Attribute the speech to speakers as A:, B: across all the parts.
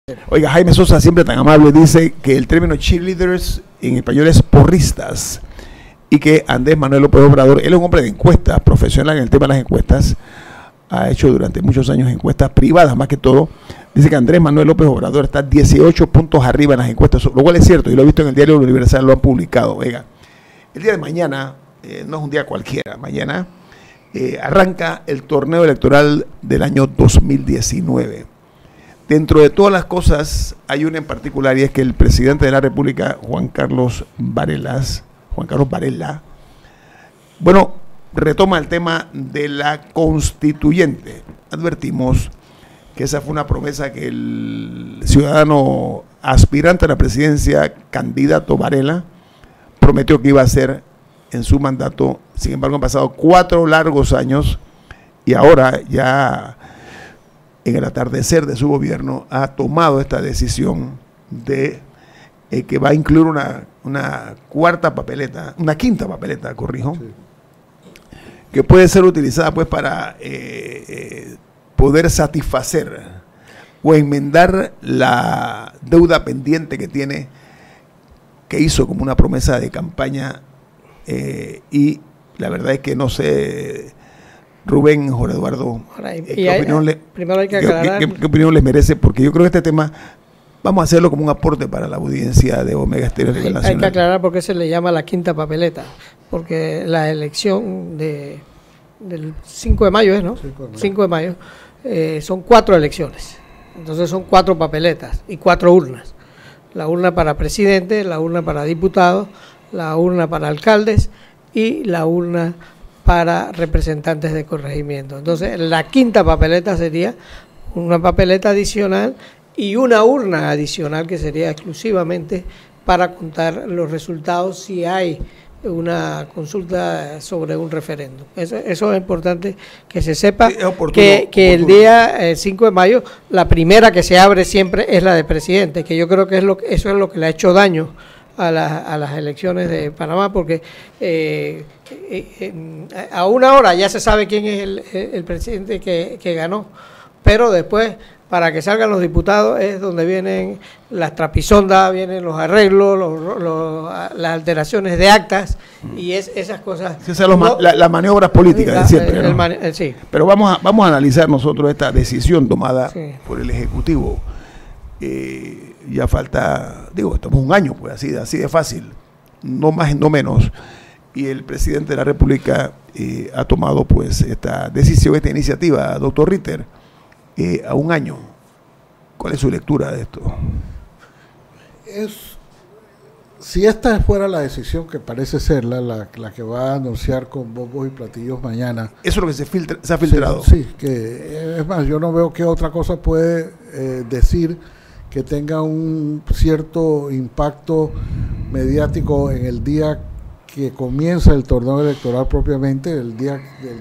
A: Oiga, Jaime Sosa, siempre tan amable, dice que el término cheerleaders en español es porristas y que Andrés Manuel López Obrador, él es un hombre de encuestas, profesional en el tema de las encuestas, ha hecho durante muchos años encuestas privadas más que todo. Dice que Andrés Manuel López Obrador está 18 puntos arriba en las encuestas, lo cual es cierto, y lo he visto en el diario Universal, lo han publicado. Oiga, el día de mañana, no es un día cualquiera, mañana arranca el torneo electoral del año 2019. Dentro de todas las cosas hay una en particular, y es que el presidente de la República, Juan Carlos Varela, bueno, retoma el tema de la constituyente. Advertimos que esa fue una promesa que el ciudadano aspirante a la presidencia, candidato Varela, prometió que iba a hacer en su mandato. Sin embargo, han pasado 4 largos años y ahora ya en el atardecer de su gobierno ha tomado esta decisión de que va a incluir una quinta papeleta, corrijo, sí, que puede ser utilizada pues para poder satisfacer o enmendar la deuda pendiente que tiene, que hizo como una promesa de campaña, y la verdad es que no sé, Rubén, Jorge Eduardo, ¿qué opinión les merece? Porque yo creo que este tema vamos a hacerlo como un aporte para la audiencia de Omega Estéreo a nivel nacional.
B: Hay que aclarar por qué se le llama la quinta papeleta, porque la elección del 5 de mayo, ¿no? 5 de mayo, son 4 elecciones, entonces son 4 papeletas y 4 urnas. La urna para presidente, la urna para diputados, la urna para alcaldes y la urna para representantes de corregimiento. Entonces, la quinta papeleta sería una papeleta adicional y una urna adicional que sería exclusivamente para contar los resultados si hay una consulta sobre un referéndum. Eso es importante que se sepa, sí, que el día 5 de mayo, la primera que se abre siempre es la de presidente, que yo creo que eso es lo que le ha hecho daño a las elecciones de Panamá, porque a una hora ya se sabe quién es el presidente que ganó, pero después, para que salgan los diputados, es donde vienen las trapisondas, vienen los arreglos, las alteraciones de actas, y esas cosas. Sí,
A: las maniobras políticas de siempre, ¿no? Sí. Pero vamos a analizar nosotros esta decisión tomada, sí, por el Ejecutivo. Ya falta, estamos un año, pues así de fácil, no más no menos, y el presidente de la República ha tomado pues esta decisión, esta iniciativa, doctor Ritter, a un año. ¿Cuál es su lectura de esto?
C: Si esta fuera la decisión que parece ser la que va a anunciar con bombos y platillos mañana.
A: Eso es lo que se ha filtrado.
C: Sí, que es más, yo no veo qué otra cosa puede decir que tenga un cierto impacto mediático en el día que comienza el torneo electoral propiamente, el día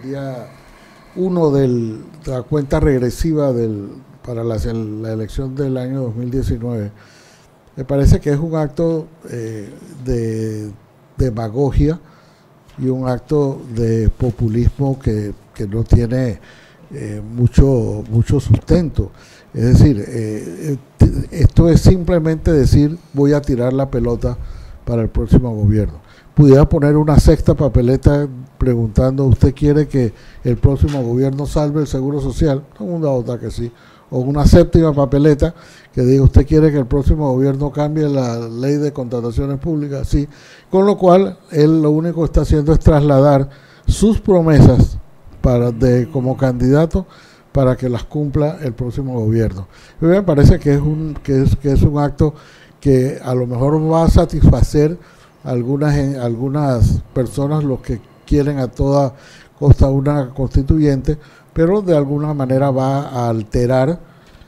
C: 1 de la cuenta regresiva para la elección del año 2019. Me parece que es un acto de demagogia y un acto de populismo que no tiene mucho sustento. Es decir, esto es simplemente decir, voy a tirar la pelota para el próximo gobierno. Pudiera poner una sexta papeleta preguntando, ¿usted quiere que el próximo gobierno salve el Seguro Social? Todo el mundo va a votar que sí. O una séptima papeleta que diga, ¿usted quiere que el próximo gobierno cambie la ley de contrataciones públicas? Sí. Con lo cual, él lo único que está haciendo es trasladar sus promesas como candidato para que las cumpla el próximo gobierno. A mí me parece que es un acto que a lo mejor va a satisfacer algunas personas, los que quieren a toda costa una constituyente, pero de alguna manera va a alterar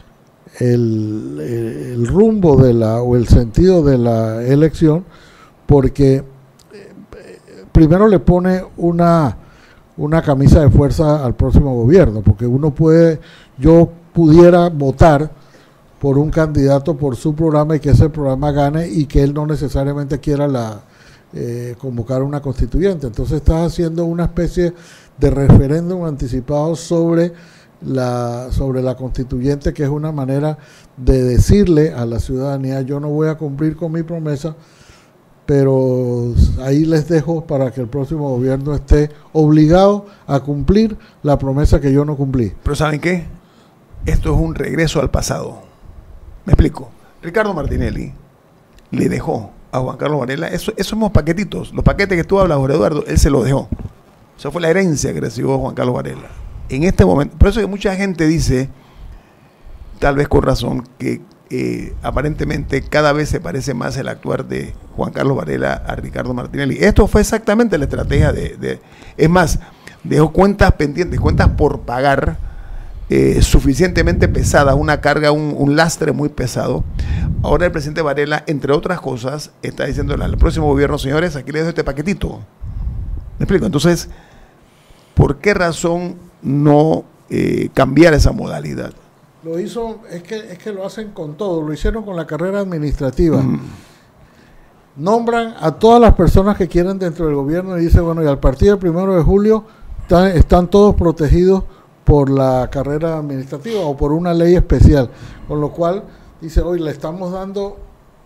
C: el rumbo o el sentido de la elección, porque primero le pone una camisa de fuerza al próximo gobierno, porque yo pudiera votar por un candidato por su programa y que ese programa gane y que él no necesariamente quiera convocar una constituyente. Entonces estás haciendo una especie de referéndum anticipado sobre sobre la constituyente, que es una manera de decirle a la ciudadanía: yo no voy a cumplir con mi promesa, pero ahí les dejo para que el próximo gobierno esté obligado a cumplir la promesa que yo no cumplí.
A: Pero ¿saben qué? Esto es un regreso al pasado. Me explico. Ricardo Martinelli le dejó a Juan Carlos Varela, esos somos paquetitos, los paquetes que tú hablas, Jorge Eduardo, él se los dejó. Esa fue la herencia que recibió Juan Carlos Varela. En este momento, por eso que mucha gente dice, tal vez con razón, que aparentemente cada vez se parece más el actuar de Juan Carlos Varela a Ricardo Martinelli. Esto fue exactamente la estrategia es más, dejó cuentas pendientes, cuentas por pagar, suficientemente pesadas, una carga, un lastre muy pesado. Ahora el presidente Varela, entre otras cosas, está diciéndole al próximo gobierno: señores, aquí les dejo este paquetito. ¿Me explico? Entonces, ¿por qué razón no cambiar esa modalidad?
C: Lo hizo, es que lo hacen con todo, lo hicieron con la carrera administrativa. Nombran a todas las personas que quieren dentro del gobierno y dice, bueno, y a partir del 1 de julio están todos protegidos por la carrera administrativa o por una ley especial, con lo cual dice, hoy les estamos dando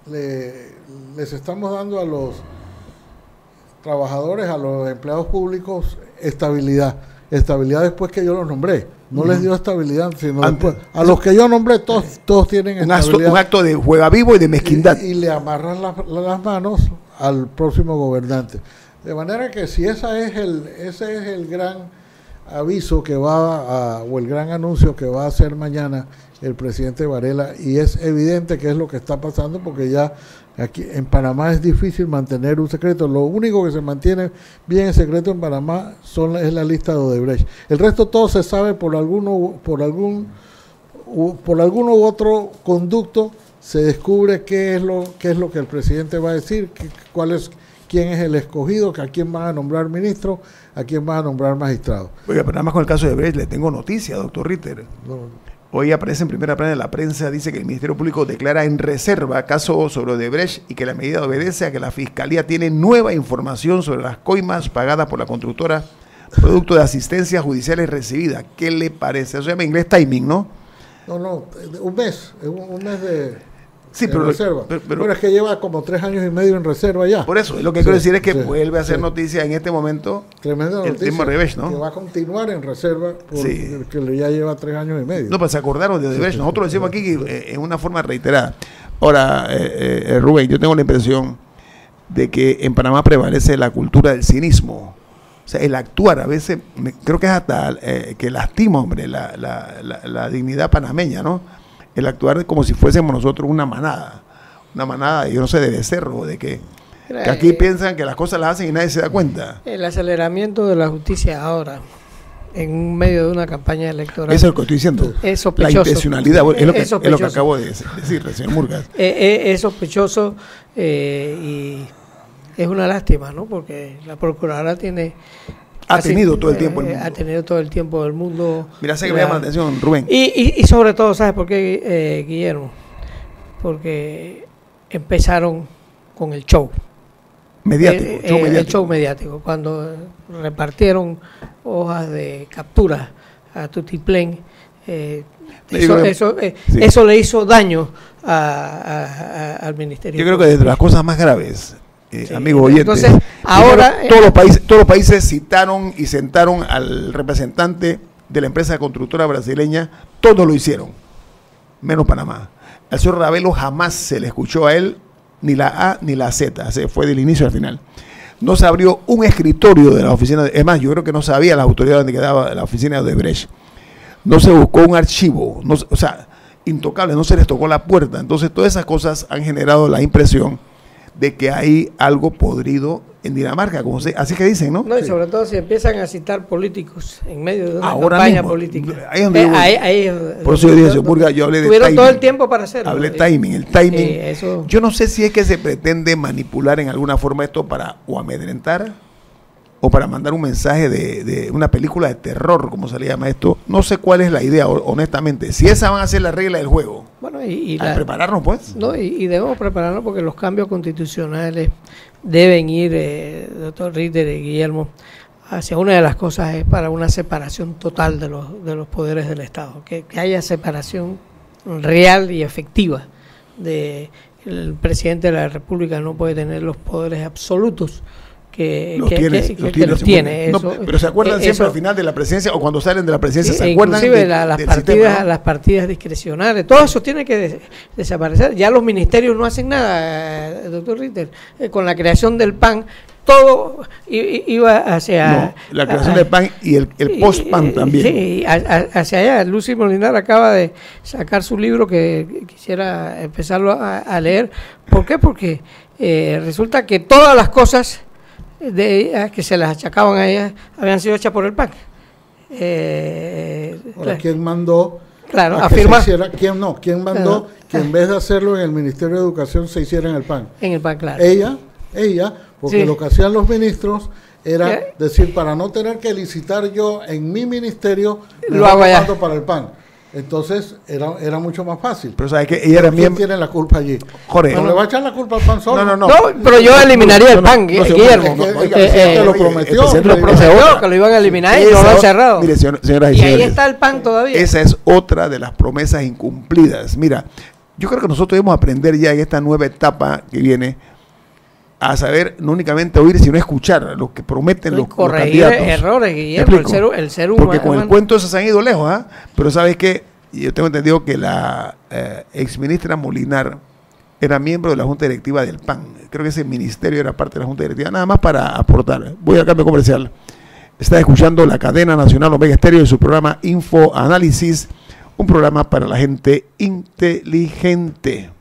C: a los trabajadores, a los empleados públicos, estabilidad después que yo los nombré. No les dio estabilidad, sino después, a los que yo nombré, todos tienen estabilidad.
A: Un acto de juega vivo y de mezquindad.
C: Y le amarran las manos al próximo gobernante. De manera que si ese es el gran aviso que o el gran anuncio que va a hacer mañana el presidente Varela, y es evidente que es lo que está pasando, porque ya aquí en Panamá es difícil mantener un secreto. Lo único que se mantiene bien en secreto en Panamá es la lista de Odebrecht. El resto todo se sabe por alguno u otro conducto, se descubre qué es lo que el presidente va a decir, quién es el escogido, a quién van a nombrar ministro, a quién van a nombrar magistrado.
A: Oiga, pero nada más con el caso de Odebrecht le tengo noticia, doctor Ritter. Hoy aparece en primera plana de la prensa, dice que el Ministerio Público declara en reserva caso sobre Odebrecht y que la medida obedece a que la Fiscalía tiene nueva información sobre las coimas pagadas por la constructora producto de asistencias judiciales recibidas. ¿Qué le parece? Eso se llama en inglés timing, ¿no?
C: No, un mes de...
A: Sí, pero
C: reserva. Pero es que lleva como 3 años y medio en reserva ya.
A: Por eso, lo que quiero decir es que vuelve a hacer noticia en este momento.
C: Tremenda noticia.
A: El tema Odebrecht, ¿no?
C: Que va a continuar en reserva porque ya lleva 3 años y medio.
A: No, pues se acordaron de Odebrecht. Nosotros lo decimos aquí en una forma reiterada. Ahora, Rubén, yo tengo la impresión de que en Panamá prevalece la cultura del cinismo. O sea, el actuar a veces, creo que es hasta que lastima, hombre, la dignidad panameña, ¿no? El actuar como si fuésemos nosotros una manada, yo no sé, de becerro, de que aquí piensan que las cosas las hacen y nadie se da cuenta.
B: El aceleramiento de la justicia ahora, en medio de una campaña electoral.
A: Eso es lo que estoy diciendo.
B: Es sospechoso.
A: La intencionalidad, es lo que acabo de decir, señor Murgas.
B: Es sospechoso y es una lástima, ¿no? Porque la procuradora ha tenido todo el tiempo del mundo.
A: Mira, sé que me llama la atención, Rubén.
B: Y sobre todo, ¿sabes por qué, Guillermo? Porque empezaron con el show.
A: Mediático,
B: el show mediático. Cuando repartieron hojas de captura a Tutiplén, eso le hizo daño al ministerio.
A: Yo creo que desde las cosas más graves, amigos oyentes,
B: entonces, ahora
A: todos los países citaron y sentaron al representante de la empresa constructora brasileña, todos lo hicieron, menos Panamá. Al señor Ravelo jamás se le escuchó a él ni la A ni la Z, se fue del inicio al final. No se abrió un escritorio de la oficina, es más, yo creo que no sabía las autoridades donde quedaba la oficina de Odebrecht. No se buscó un archivo, o sea, intocable, no se les tocó la puerta. Entonces todas esas cosas han generado la impresión de que hay algo podrido en Dinamarca, así que dicen, ¿no?
B: No, y sobre todo si empiezan a citar políticos en medio de una
A: ahora
B: campaña
A: mismo,
B: política.
A: por eso yo dije, señor Murgas, yo hablé de
B: tuvieron
A: timing.
B: todo el tiempo para hacerlo.
A: Hablé el timing. Yo no sé si es que se pretende manipular en alguna forma esto para o amedrentar o para mandar un mensaje de una película de terror, como se le llama esto. No sé cuál es la idea, honestamente. Si esa van a ser la regla del juego.
B: Bueno,
A: prepararnos, pues.
B: No, y debemos prepararnos porque los cambios constitucionales deben ir, doctor Ritter y Guillermo, hacia una de las cosas es para una separación total de los poderes del Estado, que haya separación real y efectiva. El presidente de la República no puede tener los poderes absolutos que los tiene.
A: No, pero se acuerdan siempre al final de la presidencia o cuando salen de la presidencia, ¿se acuerdan?
B: Inclusive las partidas discrecionales, todo eso tiene que desaparecer. Ya los ministerios no hacen nada, doctor Ritter, con la creación del PAN. Todo iba hacia...
A: No, la creación del PAN y el post-PAN también.
B: Sí, hacia allá. Lucy Molinar acaba de sacar su libro que quisiera empezarlo a leer. ¿Por qué? Porque resulta que todas las cosas de ella, que se las achacaban a ella, habían sido hechas por el PAN.
C: Ahora, ¿quién mandó?
B: Claro,
C: afirma. ¿Quién mandó que en vez de hacerlo en el Ministerio de Educación se hiciera en el PAN?
B: En el PAN, claro.
C: Ella, porque lo que hacían los ministros era decir, para no tener que licitar yo en mi ministerio,
B: lo hago allá
C: para el PAN. Entonces era mucho más fácil.
A: Pero sabes que ella era
C: ¿Quién tiene la culpa allí?
A: Jorge,
C: no le va a echar la culpa al PAN solo.
B: No, pero yo eliminaría el PAN, Guillermo.
C: Que lo prometió.
B: Que lo iban a eliminar y no lo han cerrado.
A: Mire, señoras y
B: señores,
A: ahí
B: está el PAN todavía.
A: Esa es otra de las promesas incumplidas. Mira, yo creo que nosotros debemos aprender ya en esta nueva etapa que viene a saber no únicamente oír, sino escuchar lo que prometen los candidatos.
B: Errores, Guillermo, el ser humano.
A: Porque con el cuento esos se han ido lejos, ¿ah? Pero ¿sabes qué? Yo tengo entendido que la exministra Molinar era miembro de la Junta Directiva del PAN. Creo que ese ministerio era parte de la Junta Directiva. Nada más para aportar. Voy al cambio comercial. Está escuchando la cadena nacional Omega Estéreo y su programa Info Análisis, un programa para la gente inteligente.